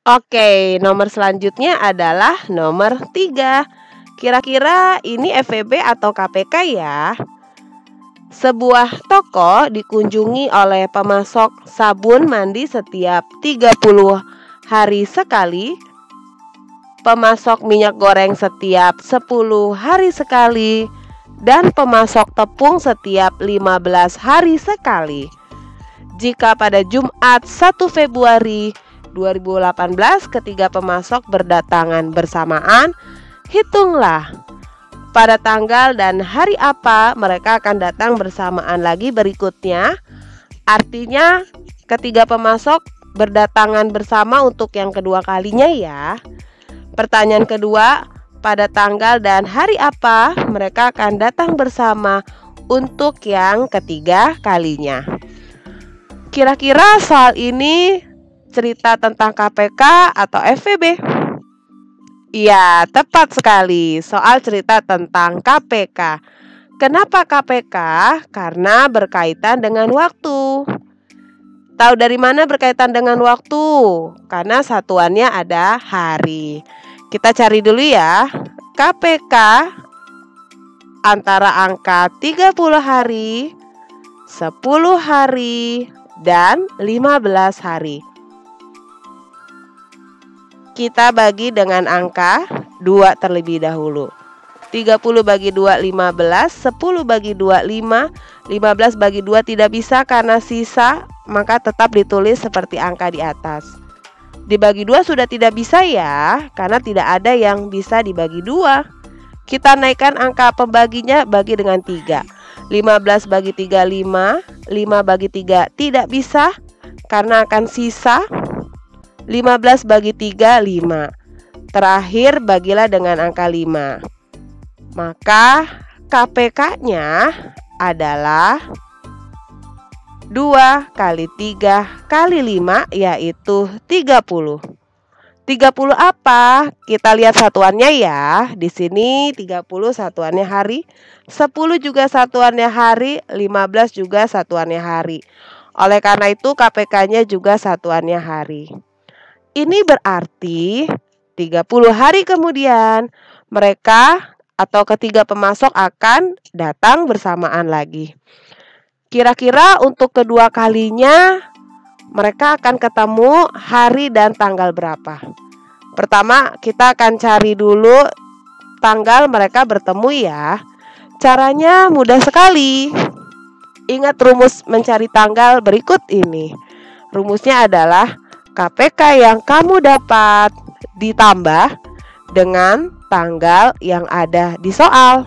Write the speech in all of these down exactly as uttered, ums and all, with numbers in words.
Oke, nomor selanjutnya adalah nomor tiga. Kira-kira ini F E B atau K P K ya? Sebuah toko dikunjungi oleh pemasok sabun mandi setiap tiga puluh hari sekali, pemasok minyak goreng setiap sepuluh hari sekali, dan pemasok tepung setiap lima belas hari sekali. Jika pada Jumat satu Februari dua ribu delapan belas ketiga pemasok berdatangan bersamaan, hitunglah pada tanggal dan hari apa mereka akan datang bersamaan lagi berikutnya. Artinya ketiga pemasok berdatangan bersama untuk yang kedua kalinya ya. Pertanyaan kedua, pada tanggal dan hari apa mereka akan datang bersama untuk yang ketiga kalinya. Kira-kira soal ini cerita tentang K P K atau F E B? Iya, tepat sekali. Soal cerita tentang K P K. Kenapa K P K? Karena berkaitan dengan waktu. Tahu dari mana berkaitan dengan waktu? Karena satuannya ada hari. Kita cari dulu ya. K P K antara angka tiga puluh hari, sepuluh hari, dan lima belas hari. Kita bagi dengan angka dua terlebih dahulu. tiga puluh bagi dua, lima belas. sepuluh bagi dua, lima. lima belas bagi dua tidak bisa karena sisa, maka tetap ditulis seperti angka di atas. Dibagi dua sudah tidak bisa ya, karena tidak ada yang bisa dibagi dua. Kita naikkan angka pembaginya, bagi dengan tiga. lima belas bagi tiga, lima. lima bagi tiga tidak bisa karena akan sisa. lima belas bagi tiga, lima. Terakhir bagilah dengan angka lima. Maka K P K-nya adalah dua kali tiga kali lima, yaitu tiga puluh. tiga puluh apa? Kita lihat satuannya ya. Di sini tiga puluh satuannya hari, sepuluh juga satuannya hari, lima belas juga satuannya hari. Oleh karena itu K P K-nya juga satuannya hari. Ini berarti tiga puluh hari kemudian mereka atau ketiga pemasok akan datang bersamaan lagi. Kira-kira untuk kedua kalinya mereka akan ketemu hari dan tanggal berapa? Pertama kita akan cari dulu tanggal mereka bertemu ya. Caranya mudah sekali. Ingat rumus mencari tanggal berikut ini. Rumusnya adalah K P K yang kamu dapat ditambah dengan tanggal yang ada di soal,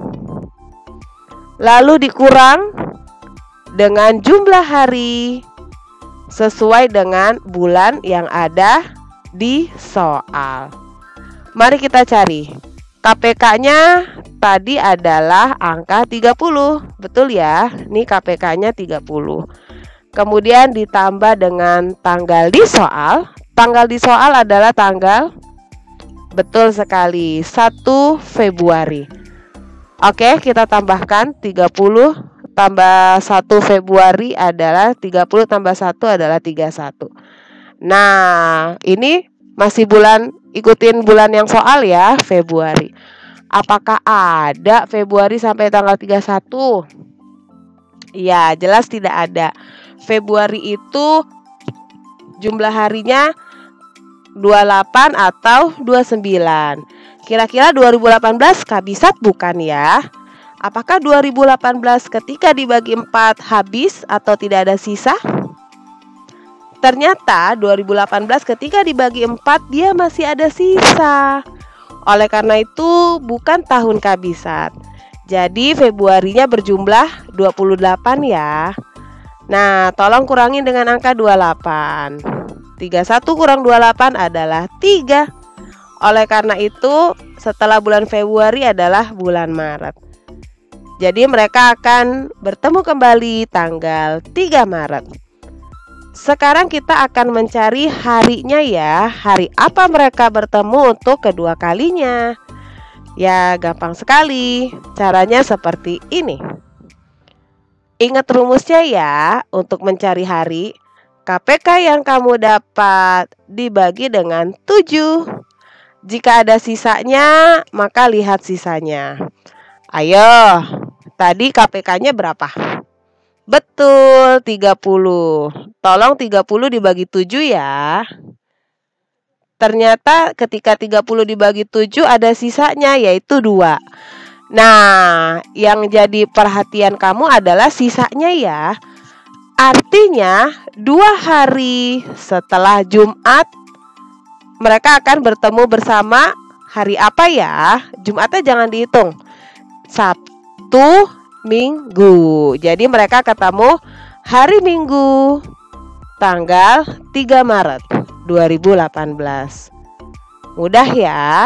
lalu dikurang dengan jumlah hari sesuai dengan bulan yang ada di soal. Mari kita cari. K P K-nya tadi adalah angka tiga puluh. Betul ya? Ini K P K-nya tiga puluh. Kemudian ditambah dengan tanggal di soal. Tanggal di soal adalah tanggal, betul sekali, satu Februari. Oke, kita tambahkan tiga puluh tambah satu Februari adalah tiga puluh, tambah satu adalah tiga puluh satu. Nah, ini masih bulan, ikutin bulan yang soal ya, Februari. Apakah ada Februari sampai tanggal tiga puluh satu? Ya, jelas tidak ada. Februari itu jumlah harinya dua puluh delapan atau dua puluh sembilan. Kira-kira dua ribu delapan belas kabisat bukan ya? Apakah dua ribu delapan belas ketika dibagi empat habis atau tidak ada sisa? Ternyata dua ribu delapan belas ketika dibagi empat dia masih ada sisa. Oleh karena itu bukan tahun kabisat. Jadi Februarinya berjumlah dua puluh delapan ya. Nah, tolong kurangin dengan angka dua puluh delapan. tiga puluh satu kurang dua puluh delapan adalah tiga. Oleh karena itu, setelah bulan Februari adalah bulan Maret. Jadi mereka akan bertemu kembali tanggal tiga Maret. Sekarang kita akan mencari harinya ya. Hari apa mereka bertemu untuk kedua kalinya? Ya, gampang sekali. Caranya seperti ini. Ingat rumusnya ya, untuk mencari hari, K K P K yang kamu dapat dibagi dengan tujuh. Jika ada sisanya, maka lihat sisanya. Ayo, tadi K P K-nya berapa? Betul, tiga puluh. Tolong tiga puluh dibagi tujuh ya. Ternyata ketika tiga puluh dibagi tujuh ada sisanya, yaitu dua. Nah, yang jadi perhatian kamu adalah sisanya ya. Artinya dua hari setelah Jumat mereka akan bertemu bersama hari apa ya? Jumatnya jangan dihitung. Sabtu, Minggu. Jadi mereka ketemu hari Minggu tanggal tiga Maret dua ribu delapan belas. Mudah ya.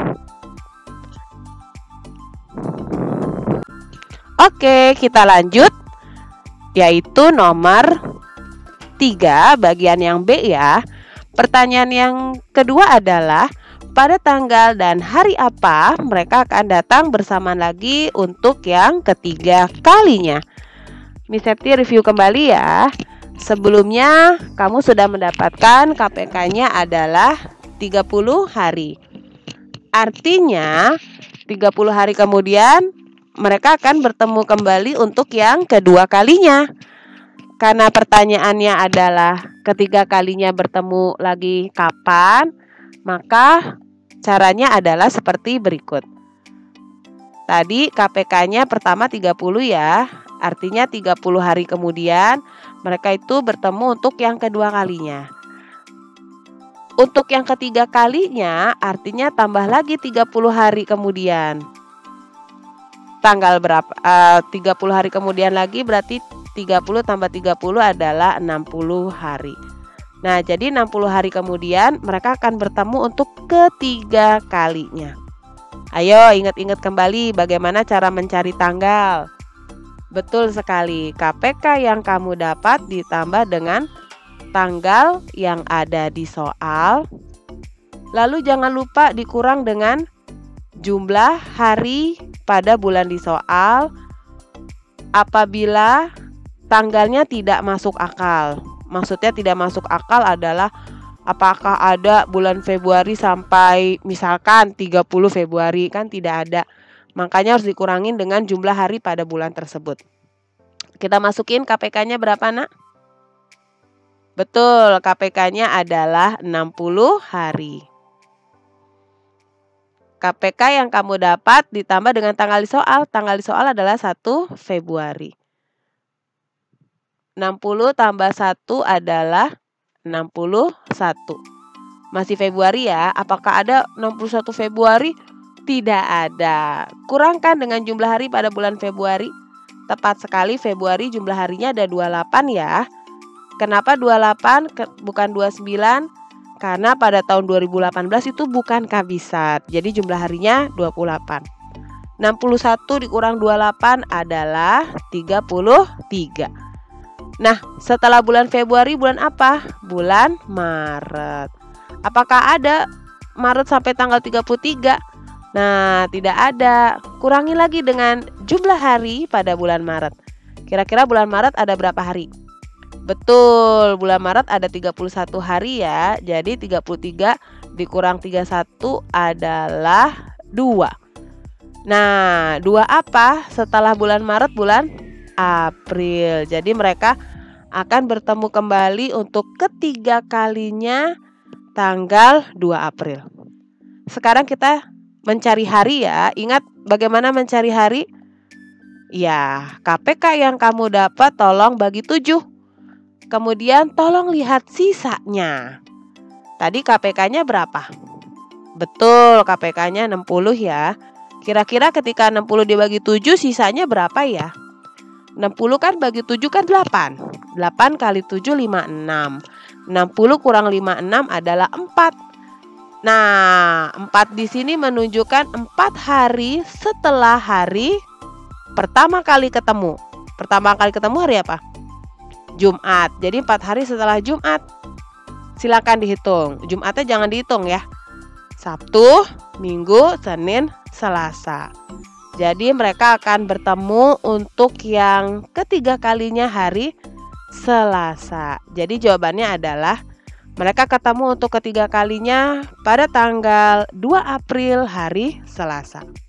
Oke, kita lanjut. Yaitu nomor tiga bagian yang B ya. Pertanyaan yang kedua adalah pada tanggal dan hari apa mereka akan datang bersama lagi untuk yang ketiga kalinya. Miss Septi review kembali ya. Sebelumnya kamu sudah mendapatkan K P K-nya adalah tiga puluh hari. Artinya tiga puluh hari kemudian mereka akan bertemu kembali untuk yang kedua kalinya. Karena pertanyaannya adalah ketiga kalinya bertemu lagi kapan, maka caranya adalah seperti berikut. Tadi K P K-nya pertama tiga puluh ya. Artinya tiga puluh hari kemudian mereka itu bertemu untuk yang kedua kalinya. Untuk yang ketiga kalinya artinya tambah lagi tiga puluh hari kemudian. Tanggal berapa? Uh, tiga puluh hari kemudian lagi berarti tiga puluh tambah tiga puluh adalah enam puluh hari. Nah, jadi enam puluh hari kemudian mereka akan bertemu untuk ketiga kalinya. Ayo ingat-ingat kembali bagaimana cara mencari tanggal. Betul sekali, K P K yang kamu dapat ditambah dengan tanggal yang ada di soal. Lalu jangan lupa dikurang dengan jumlah hari pada bulan di soal apabila tanggalnya tidak masuk akal. Maksudnya tidak masuk akal adalah apakah ada bulan Februari sampai misalkan tiga puluh Februari, kan tidak ada. Makanya harus dikurangin dengan jumlah hari pada bulan tersebut. Kita masukin K P K-nya berapa, Nak? Betul, K P K-nya adalah enam puluh hari. K P K yang kamu dapat ditambah dengan tanggal di soal. Tanggal di soal adalah satu Februari. enam puluh tambah satu adalah enam puluh satu. Masih Februari ya. Apakah ada enam puluh satu Februari? Tidak ada. Kurangkan dengan jumlah hari pada bulan Februari. Tepat sekali, Februari jumlah harinya ada dua puluh delapan ya. Kenapa dua puluh delapan bukan dua puluh sembilan? Karena pada tahun dua ribu delapan belas itu bukan kabisat. Jadi jumlah harinya dua puluh delapan. enam puluh satu dikurang dua puluh delapan adalah tiga puluh tiga. Nah, setelah bulan Februari bulan apa? Bulan Maret. Apakah ada Maret sampai tanggal tiga puluh tiga? Nah, tidak ada. Kurangi lagi dengan jumlah hari pada bulan Maret. Kira-kira bulan Maret ada berapa hari? Betul, bulan Maret ada tiga puluh satu hari ya. Jadi tiga puluh tiga dikurang tiga puluh satu adalah dua. Nah, dua apa setelah bulan Maret? Bulan April. Jadi mereka akan bertemu kembali untuk ketiga kalinya tanggal dua April. Sekarang kita mencari hari ya. Ingat bagaimana mencari hari? Ya, K P K yang kamu dapat tolong bagi tujuh. Kemudian tolong lihat sisanya. Tadi K P K-nya berapa? Betul, K P K-nya enam puluh ya. Kira-kira ketika enam puluh dibagi tujuh sisanya berapa ya? enam puluh kan bagi tujuh kan delapan. delapan kali tujuh, lima puluh enam. enam puluh kurang lima puluh enam adalah empat. Nah, empat di sini menunjukkan empat hari setelah hari pertama kali ketemu. Pertama kali ketemu hari apa? Jumat. Jadi empat hari setelah Jumat. Silakan dihitung. Jumatnya jangan dihitung ya. Sabtu, Minggu, Senin, Selasa. Jadi mereka akan bertemu untuk yang ketiga kalinya hari Selasa. Jadi jawabannya adalah mereka ketemu untuk ketiga kalinya pada tanggal dua April hari Selasa.